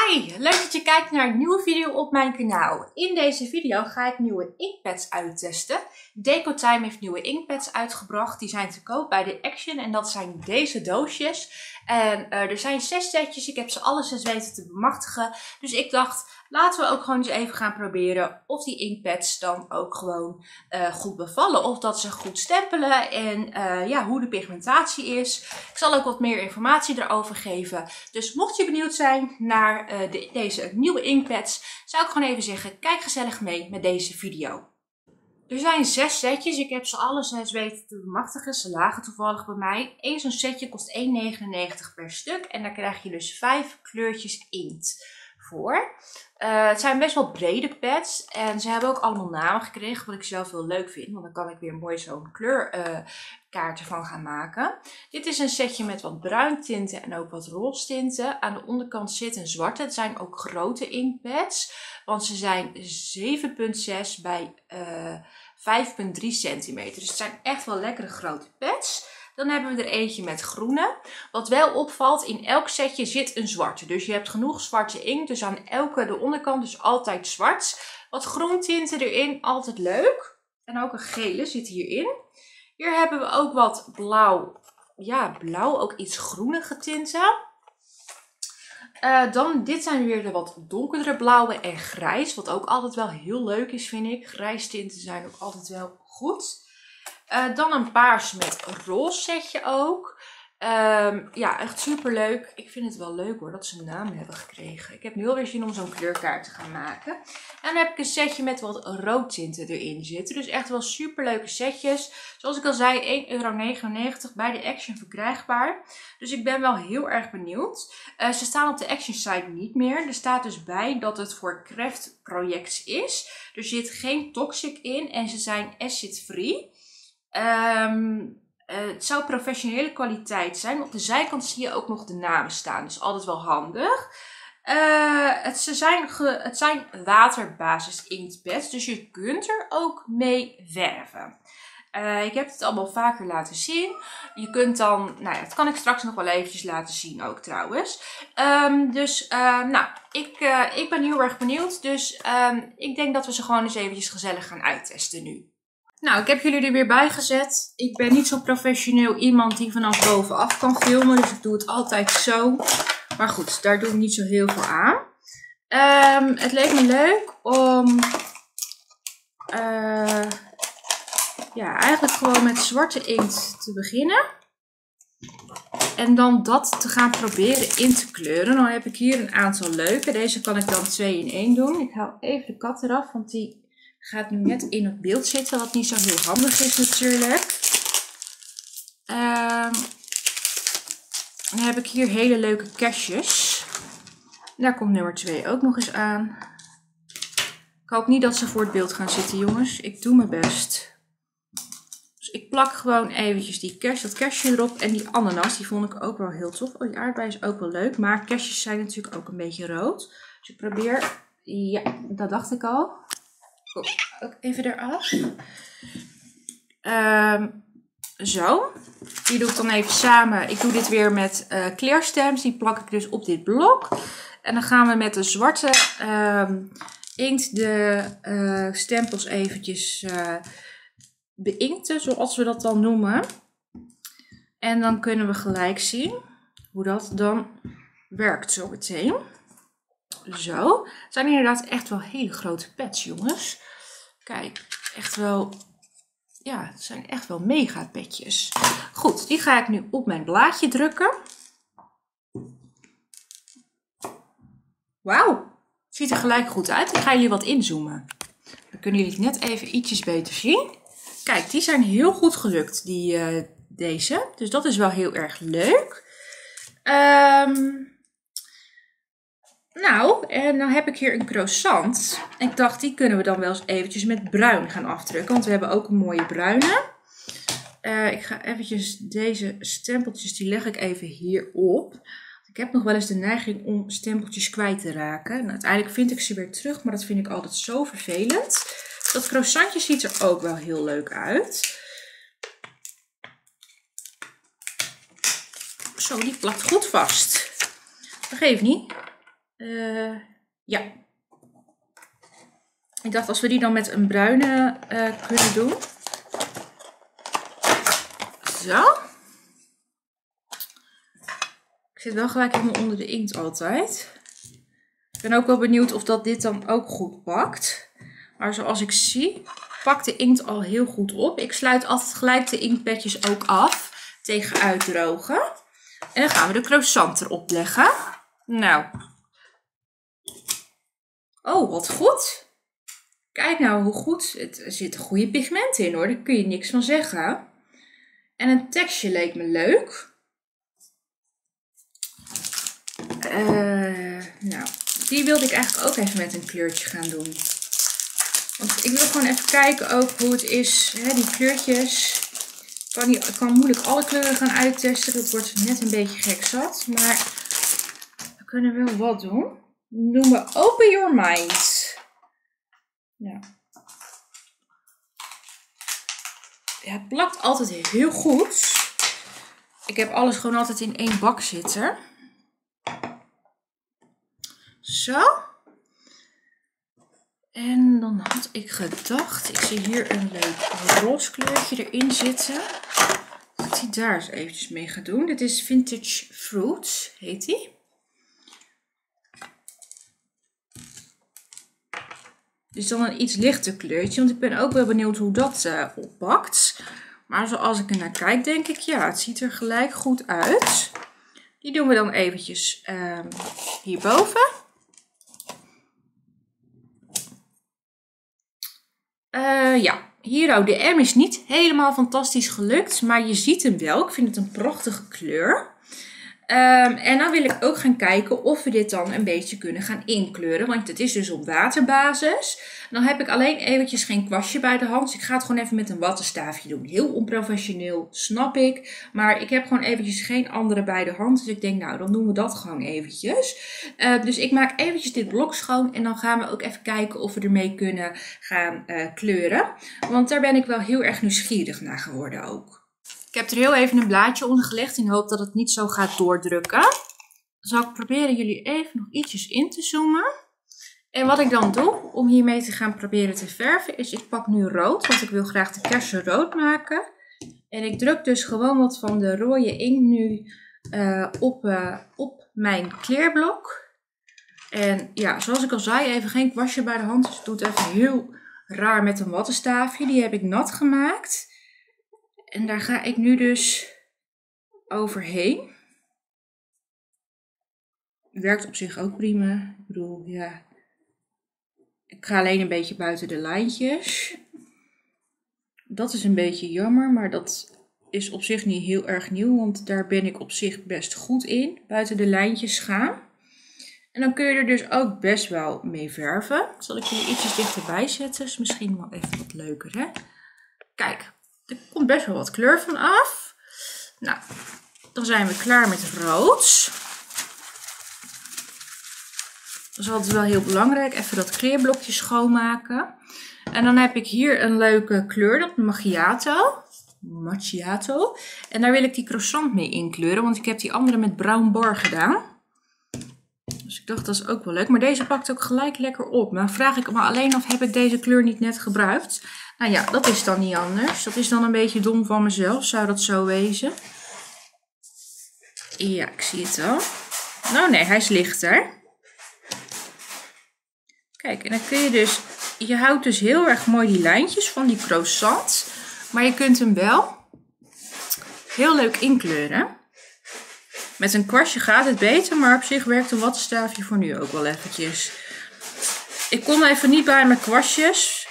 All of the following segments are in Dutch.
Hi, leuk dat je kijkt naar een nieuwe video op mijn kanaal. In deze video ga ik nieuwe inkpads uittesten. Decotime heeft nieuwe inkpads uitgebracht. Die zijn te koop bij de Action en dat zijn deze doosjes. En er zijn 6 setjes. Ik heb ze alle 6 weten te bemachtigen. Dus ik dacht, laten we ook gewoon eens even gaan proberen of die inkpads dan ook gewoon goed bevallen. Of dat ze goed stempelen en ja, hoe de pigmentatie is. Ik zal ook wat meer informatie erover geven. Dus mocht je benieuwd zijn naar deze nieuwe inkpads, zou ik gewoon even zeggen, kijk gezellig mee met deze video. Er zijn 6 setjes. Ik heb ze alle 6 weten te bemachtigen. Ze lagen toevallig bij mij. Eén zo'n setje kost €1,99 per stuk. En daar krijg je dus 5 kleurtjes inkt voor. Het zijn best wel brede pads. En ze hebben ook allemaal namen gekregen. Wat ik zelf heel leuk vind. Want dan kan ik weer mooi zo'n kleurkaart ervan gaan maken. Dit is een setje met wat bruin tinten en ook wat roze tinten. Aan de onderkant zit een zwarte. Het zijn ook grote inkpads. Want ze zijn 7,6 bij 5,3 centimeter. Dus het zijn echt wel lekkere grote pads. Dan hebben we er eentje met groene. Wat wel opvalt, in elk setje zit een zwarte. Dus je hebt genoeg zwarte inkt. Dus aan de onderkant is altijd zwart. Wat groentinten erin, altijd leuk. En ook een gele zit hierin. Hier hebben we ook wat blauw. Ja, blauw, ook iets groenige tinten. Dit zijn weer de wat donkerdere blauwe en grijs. Wat ook altijd wel heel leuk is, vind ik. Grijs tinten zijn ook altijd wel goed. Dan een paars met roze setje ook. Ja, echt super leuk. Ik vind het wel leuk hoor, dat ze een naam hebben gekregen. Ik heb nu alweer zin om zo'n kleurkaart te gaan maken. En dan heb ik een setje met wat rood tinten erin zitten. Dus echt wel super leuke setjes. Zoals ik al zei, €1,99 bij de Action verkrijgbaar. Dus ik ben wel heel erg benieuwd. Ze staan op de Action site niet meer. Er staat dus bij dat het voor craft projects is. Er zit geen toxic in en ze zijn acid-free. Het zou professionele kwaliteit zijn. Op de zijkant zie je ook nog de namen staan. Dus altijd wel handig. Het zijn waterbasis inktpads. Dus je kunt er ook mee verven. Ik heb het allemaal vaker laten zien. Je kunt dan, nou ja, dat kan ik straks nog wel eventjes laten zien ook trouwens. Ik ben heel erg benieuwd. Dus ik denk dat we ze gewoon eens eventjes gezellig gaan uittesten nu. Nou, ik heb jullie er weer bij gezet. Ik ben niet zo professioneel iemand die vanaf bovenaf kan filmen. Dus ik doe het altijd zo. Maar goed, daar doe ik niet zo heel veel aan. Het leek me leuk om ja, eigenlijk gewoon met zwarte inkt te beginnen. En dan dat te gaan proberen in te kleuren. Dan heb ik hier een aantal leuke. Deze kan ik dan 2 in 1 doen. Ik haal even de kat eraf, want die gaat nu net in het beeld zitten, wat niet zo heel handig is natuurlijk. Dan heb ik hier hele leuke kastjes. Daar komt nummer 2 ook nog eens aan. Ik hoop niet dat ze voor het beeld gaan zitten, jongens. Ik doe mijn best. Dus ik plak gewoon eventjes dat kastje erop. En die ananas, die vond ik ook wel heel tof. Oh, die aardbei is ook wel leuk. Maar kastjes zijn natuurlijk ook een beetje rood. Dus ik probeer... Ja, dat dacht ik al. Ook even eraf. Zo. Die doe ik dan even samen. Ik doe dit weer met kleerstamps. Die plak ik dus op dit blok. En dan gaan we met de zwarte inkt de stempels eventjes beinkten. Zoals we dat dan noemen. En dan kunnen we gelijk zien hoe dat dan werkt zo meteen. Zo. Het zijn inderdaad echt wel hele grote pads, jongens. Kijk, echt wel... Ja, het zijn echt wel mega petjes. Goed, die ga ik nu op mijn blaadje drukken. Wauw, ziet er gelijk goed uit. Ik ga jullie wat inzoomen. Dan kunnen jullie het net even ietsjes beter zien. Kijk, die zijn heel goed gelukt, deze. Dus dat is wel heel erg leuk. Nou, en dan heb ik hier een croissant. Ik dacht, die kunnen we dan wel eens eventjes met bruin gaan afdrukken. Want we hebben ook een mooie bruine. Ik ga eventjes deze stempeltjes, die leg ik even hierop. Ik heb nog wel eens de neiging om stempeltjes kwijt te raken. Nou, uiteindelijk vind ik ze weer terug, maar dat vind ik altijd zo vervelend. Dat croissantje ziet er ook wel heel leuk uit. Zo, die plakt goed vast. Dat geeft niet. Ja. Ik dacht als we die dan met een bruine kunnen doen. Zo. Ik zit wel gelijk helemaal onder de inkt altijd. Ik ben ook wel benieuwd of dat dit dan ook goed pakt. Maar zoals ik zie, pakt de inkt al heel goed op. Ik sluit altijd gelijk de inktpetjes ook af tegen uitdrogen. En dan gaan we de croissant erop leggen. Nou. Oh, wat goed. Kijk nou hoe goed. Er zitten goede pigmenten in hoor. Daar kun je niks van zeggen. En een tekstje leek me leuk. Nou, die wilde ik eigenlijk ook even met een kleurtje gaan doen. Want ik wil gewoon even kijken ook hoe het is. Hè, die kleurtjes. Ik kan moeilijk alle kleuren gaan uittesten. Dat wordt net een beetje gek zat. Maar we kunnen wel wat doen. Doen we Open Your Mind. Ja. Ja, het plakt altijd heel goed. Ik heb alles gewoon altijd in één bak zitten. Zo. En dan had ik gedacht, ik zie hier een leuk roze kleurtje erin zitten. Dat ik die daar eens eventjes mee ga doen. Dit is Vintage Fruits, heet die. Dus dan een iets lichter kleurtje, want ik ben ook wel benieuwd hoe dat oppakt. Maar zoals ik er naar kijk, denk ik, ja, het ziet er gelijk goed uit. Die doen we dan eventjes hierboven. Ja, hier de M is niet helemaal fantastisch gelukt, maar je ziet hem wel. Ik vind het een prachtige kleur. En dan wil ik ook gaan kijken of we dit dan een beetje kunnen gaan inkleuren. Want het is dus op waterbasis. Dan heb ik alleen eventjes geen kwastje bij de hand. Dus ik ga het gewoon even met een wattenstaafje doen. Heel onprofessioneel, snap ik. Maar ik heb gewoon eventjes geen andere bij de hand. Dus ik denk, nou, dan doen we dat gewoon eventjes. Dus ik maak eventjes dit blok schoon. En dan gaan we ook even kijken of we ermee kunnen gaan kleuren. Want daar ben ik wel heel erg nieuwsgierig naar geworden ook. Ik heb er heel even een blaadje onder gelegd in de hoop dat het niet zo gaat doordrukken. Dan zal ik proberen jullie even nog ietsjes in te zoomen. En wat ik dan doe om hiermee te gaan proberen te verven is ik pak nu rood, want ik wil graag de kersen rood maken. En ik druk dus gewoon wat van de rode inkt nu op mijn kleerblok. En ja, zoals ik al zei, even geen kwastje bij de hand. Dus ik doe het even heel raar met een wattenstaafje. Die heb ik nat gemaakt. En daar ga ik nu dus overheen. Werkt op zich ook prima. Ik bedoel, ja. Ik ga alleen een beetje buiten de lijntjes. Dat is een beetje jammer, maar dat is op zich niet heel erg nieuw. Want daar ben ik op zich best goed in. Buiten de lijntjes gaan. En dan kun je er dus ook best wel mee verven. Zal ik jullie ietsjes dichterbij zetten. Is misschien wel even wat leuker, hè? Kijk. Er komt best wel wat kleur van af. Nou, dan zijn we klaar met rood. Dat is altijd wel heel belangrijk. Even dat kleerblokje schoonmaken. En dan heb ik hier een leuke kleur, dat macchiato. En daar wil ik die croissant mee inkleuren, want ik heb die andere met bruin bar gedaan. Dus ik dacht, dat is ook wel leuk. Maar deze pakt ook gelijk lekker op. Maar dan vraag ik me alleen af, heb ik deze kleur niet net gebruikt? Nou ja, dat is dan niet anders. Dat is dan een beetje dom van mezelf. Zou dat zo wezen? Ja, ik zie het al. Nou nee, hij is lichter. Kijk, en dan kun je dus... Je houdt dus heel erg mooi die lijntjes van die croissant. Maar je kunt hem wel heel leuk inkleuren. Met een kwastje gaat het beter, maar op zich werkt een wattenstaafje voor nu ook wel eventjes. Ik kom even niet bij mijn kwastjes.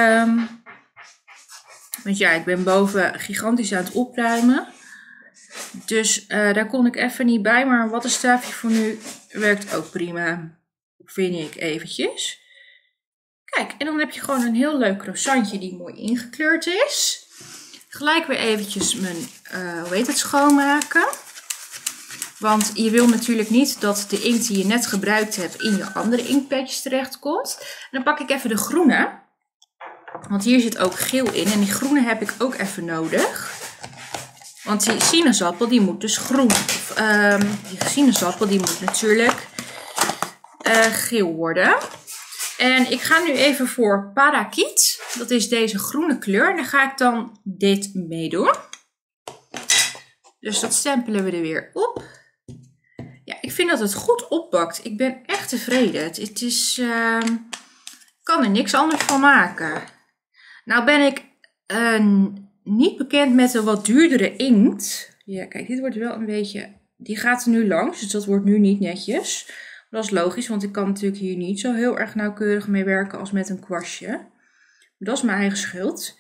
Want ja, ik ben boven gigantisch aan het opruimen. Dus daar kon ik even niet bij. Maar een wattenstaafje voor nu werkt ook prima. Vind ik eventjes. Kijk, en dan heb je gewoon een heel leuk croissantje die mooi ingekleurd is. Gelijk weer eventjes mijn, schoonmaken. Want je wil natuurlijk niet dat de inkt die je net gebruikt hebt in je andere inktpetjes terecht komt. En dan pak ik even de groene. Want hier zit ook geel in. En die groene heb ik ook even nodig. Want die sinaasappel die moet dus groen. Die sinaasappel die moet natuurlijk geel worden. En ik ga nu even voor Parakiet. Dat is deze groene kleur. En daar ga ik dan dit mee doen. Dus dat stempelen we er weer op. Ja, ik vind dat het goed oppakt. Ik ben echt tevreden. Het is... ik kan er niks anders van maken. Nou ben ik niet bekend met een wat duurdere inkt. Ja, kijk, dit wordt wel een beetje... Die gaat er nu langs, dus dat wordt nu niet netjes. Dat is logisch, want ik kan natuurlijk hier niet zo heel erg nauwkeurig mee werken als met een kwastje. Dat is mijn eigen schuld.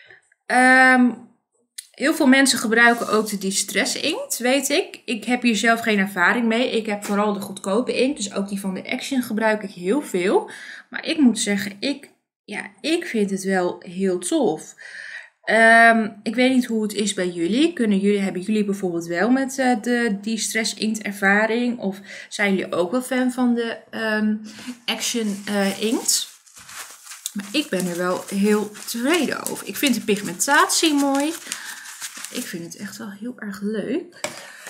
Heel veel mensen gebruiken ook de Distress inkt, weet ik. Ik heb hier zelf geen ervaring mee. Ik heb vooral de goedkope inkt, dus ook die van de Action gebruik ik heel veel. Maar ik moet zeggen, ik vind het wel heel tof. Ik weet niet hoe het is bij jullie. Hebben jullie bijvoorbeeld wel met de Distress inkt ervaring? Of zijn jullie ook wel fan van de Action inkt? Maar ik ben er wel heel tevreden over. Ik vind de pigmentatie mooi. Ik vind het echt wel heel erg leuk.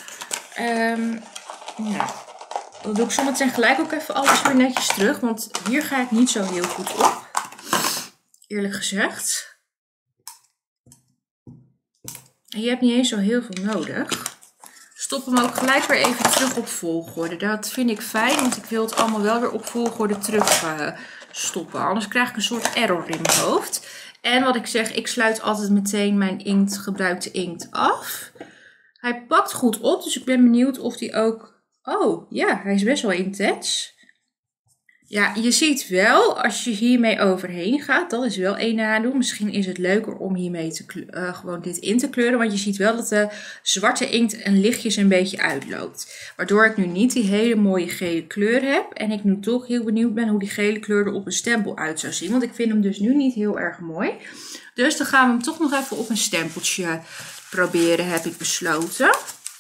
Ja. Dan doe ik zometeen gelijk ook even alles weer netjes terug. Want hier ga ik niet zo heel goed op. Eerlijk gezegd. En je hebt niet eens zo heel veel nodig. Stop hem ook gelijk weer even terug op volgorde. Dat vind ik fijn, want ik wil het allemaal wel weer op volgorde terug stoppen. Anders krijg ik een soort error in mijn hoofd. En wat ik zeg, ik sluit altijd meteen mijn gebruikte inkt af. Hij pakt goed op, dus ik ben benieuwd of hij ook... Oh, ja, hij is best wel intens. Ja, je ziet wel, als je hiermee overheen gaat, dat is wel één nadeel. Misschien is het leuker om hiermee gewoon dit in te kleuren. Want je ziet wel dat de zwarte inkt een lichtjes een beetje uitloopt. Waardoor ik nu niet die hele mooie gele kleur heb. En ik nu toch heel benieuwd ben hoe die gele kleur er op een stempel uit zou zien. Want ik vind hem dus nu niet heel erg mooi. Dus dan gaan we hem toch nog even op een stempeltje proberen, heb ik besloten.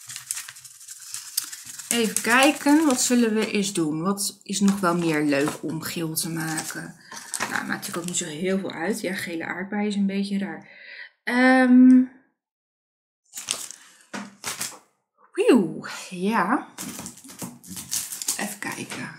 Even kijken, wat zullen we eens doen? Wat is nog wel meer leuk om geel te maken? Nou, maakt natuurlijk ook niet zo heel veel uit. Ja, gele aardbei is een beetje raar. Ja. Even kijken.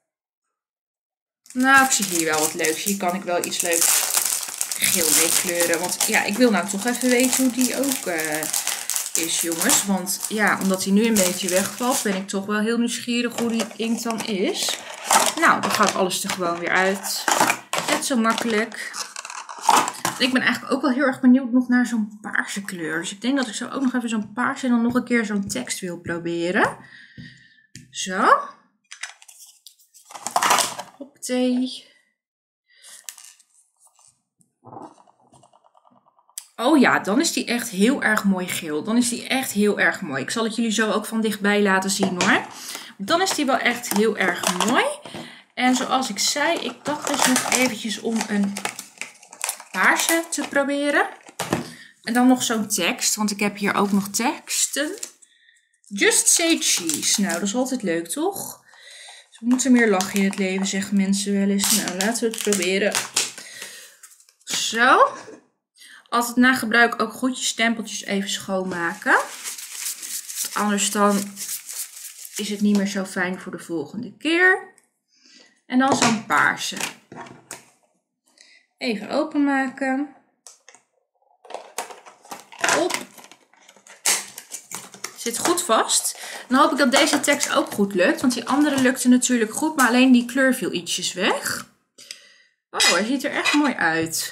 Nou, ik zie hier wel wat leuks. Hier kan ik wel iets leuks geel mee kleuren. Want ja, ik wil nou toch even weten hoe die ook... is, jongens. Want ja, omdat hij nu een beetje wegvalt, ben ik toch wel heel nieuwsgierig hoe die inkt dan is. Nou, dan gaat alles er gewoon weer uit. Net zo makkelijk. En ik ben eigenlijk ook wel heel erg benieuwd nog naar zo'n paarse kleur. Dus ik denk dat ik zo ook nog even zo'n paars en dan nog een keer zo'n tekst wil proberen. Zo. Hoppatee. Oh ja, dan is die echt heel erg mooi geel. Dan is die echt heel erg mooi. Ik zal het jullie zo ook van dichtbij laten zien hoor. Dan is die wel echt heel erg mooi. En zoals ik zei, ik dacht dus nog eventjes om een paarse te proberen. En dan nog zo'n tekst, want ik heb hier ook nog teksten. Just say cheese. Nou, dat is altijd leuk, toch? Dus we moeten meer lachen in het leven, zeggen mensen wel eens. Nou, laten we het proberen. Zo. Altijd na gebruik ook goed je stempeltjes even schoonmaken. Anders dan is het niet meer zo fijn voor de volgende keer. En dan zo'n paarse. Even openmaken. Op. Zit goed vast. Dan hoop ik dat deze tekst ook goed lukt. Want die andere lukte natuurlijk goed. Maar alleen die kleur viel ietsjes weg. Oh, hij ziet er echt mooi uit.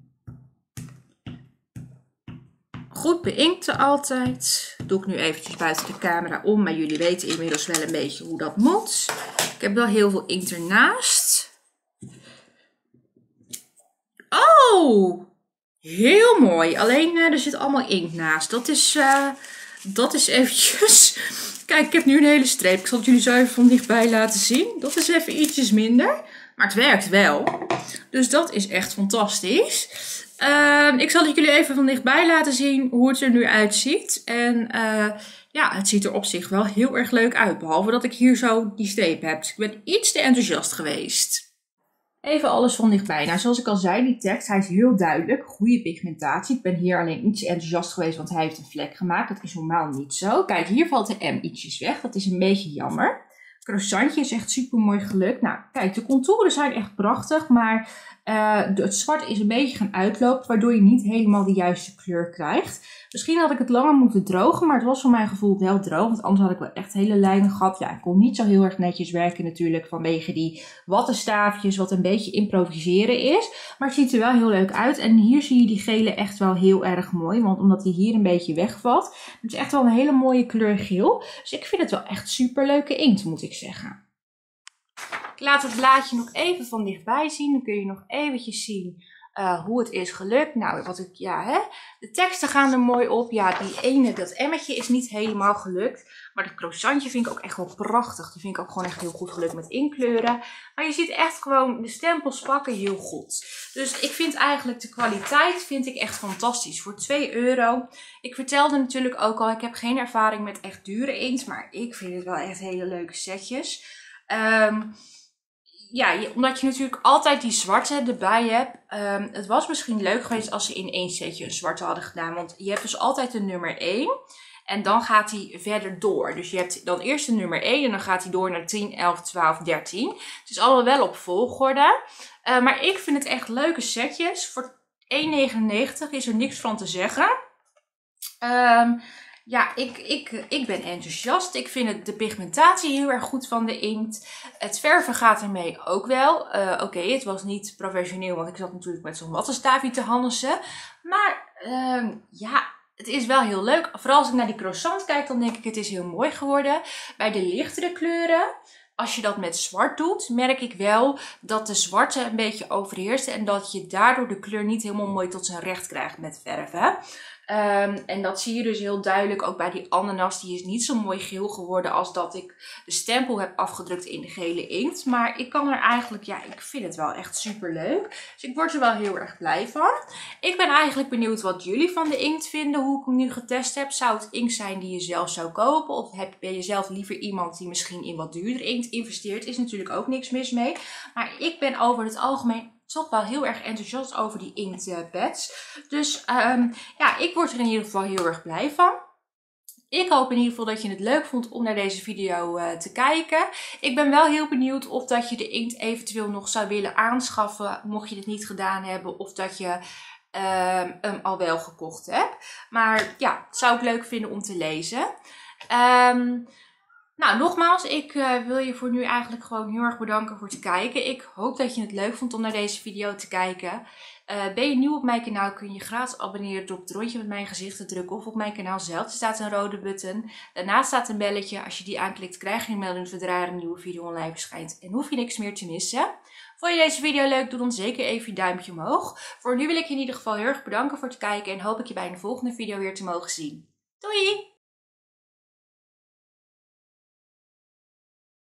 Goed beinkten altijd. Doe ik nu eventjes buiten de camera om. Maar jullie weten inmiddels wel een beetje hoe dat moet. Ik heb wel heel veel inkt ernaast. Oh! Heel mooi. Alleen er zit allemaal inkt naast. Dat is eventjes... Kijk, ik heb nu een hele streep. Ik zal het jullie zo even van dichtbij laten zien. Dat is even ietsjes minder. Maar het werkt wel. Dus dat is echt fantastisch. Ik zal het jullie even van dichtbij laten zien hoe het er nu uitziet. En ja, het ziet er op zich wel heel erg leuk uit. Behalve dat ik hier zo die streep heb. Dus ik ben iets te enthousiast geweest. Even alles van dichtbij. Nou, zoals ik al zei, die tekst, hij is heel duidelijk. Goede pigmentatie. Ik ben hier alleen iets enthousiast geweest, want hij heeft een vlek gemaakt. Dat is normaal niet zo. Kijk, hier valt de M ietsjes weg. Dat is een beetje jammer. croissantje is echt super mooi gelukt. Nou, kijk, de contouren zijn echt prachtig, maar het zwart is een beetje gaan uitlopen, waardoor je niet helemaal de juiste kleur krijgt. Misschien had ik het langer moeten drogen, maar het was voor mijn gevoel wel droog, want anders had ik wel echt hele lijnen gehad. Ja, ik kon niet zo heel erg netjes werken natuurlijk vanwege die wattenstaafjes, wat een beetje improviseren is. Maar het ziet er wel heel leuk uit en hier zie je die gele echt wel heel erg mooi, want omdat die hier een beetje wegvalt. Het is echt wel een hele mooie kleur geel, dus ik vind het wel echt super leuke inkt, moet ik zeggen. Ik laat het blaadje nog even van dichtbij zien. Dan kun je nog eventjes zien hoe het is gelukt. Nou, de teksten gaan er mooi op. Ja, dat emmetje is niet helemaal gelukt. Maar dat croissantje vind ik ook echt wel prachtig. Die vind ik ook gewoon echt heel goed gelukt met inkleuren. Maar je ziet echt gewoon, de stempels pakken heel goed. Dus ik vind eigenlijk de kwaliteit echt fantastisch. Voor €2. Ik vertelde natuurlijk ook al, ik heb geen ervaring met echt dure inkt. Maar ik vind het wel echt hele leuke setjes. Omdat je natuurlijk altijd die zwarte erbij hebt. Het was misschien leuk geweest als ze in één setje een zwarte hadden gedaan. Want je hebt dus altijd de nummer 1. En dan gaat hij verder door. Dus je hebt dan eerst de nummer 1 en dan gaat hij door naar 10, 11, 12, 13. Het is allemaal wel op volgorde. Maar ik vind het echt leuke setjes. Voor €1,99 is er niks van te zeggen. Ik ben enthousiast. Ik vind de pigmentatie heel erg goed van de inkt. Het verven gaat ermee ook wel. Oké, het was niet professioneel, want ik zat natuurlijk met zo'n wattenstaafje te hannissen. Maar het is wel heel leuk. Vooral als ik naar die croissant kijk, dan denk ik het is heel mooi geworden. Bij de lichtere kleuren, als je dat met zwart doet, merk ik wel dat de zwarte een beetje overheerst. En dat je daardoor de kleur niet helemaal mooi tot zijn recht krijgt met verven. En dat zie je dus heel duidelijk ook bij die ananas. Die is niet zo mooi geel geworden als dat ik de stempel heb afgedrukt in de gele inkt. Maar ik kan er eigenlijk, ik vind het wel echt super leuk. Dus ik word er wel heel erg blij van. Ik ben eigenlijk benieuwd wat jullie van de inkt vinden, hoe ik hem nu getest heb. Zou het inkt zijn die je zelf zou kopen? Of ben je zelf liever iemand die misschien in wat duurder inkt investeert? Is natuurlijk ook niks mis mee. Maar ik ben over het algemeen toch wel heel erg enthousiast over die inktpads. Dus ik word er in ieder geval heel erg blij van. Ik hoop in ieder geval dat je het leuk vond om naar deze video te kijken. Ik ben wel heel benieuwd of dat je de inkt eventueel nog zou willen aanschaffen, mocht je het niet gedaan hebben, of dat je hem al wel gekocht hebt. Maar ja, zou ik leuk vinden om te lezen. Nou, nogmaals, ik wil je voor nu eigenlijk gewoon heel erg bedanken voor het kijken. Ik hoop dat je het leuk vond om naar deze video te kijken. Ben je nieuw op mijn kanaal, kun je gratis abonneren door op het rondje met mijn gezicht te drukken of op mijn kanaal zelf. Er staat een rode button. Daarnaast staat een belletje. Als je die aanklikt, krijg je een melding zodra er een nieuwe video online verschijnt. En hoef je niks meer te missen. Vond je deze video leuk? Doe dan zeker even je duimpje omhoog. Voor nu wil ik je in ieder geval heel erg bedanken voor het kijken en hoop ik je bij een volgende video weer te mogen zien. Doei!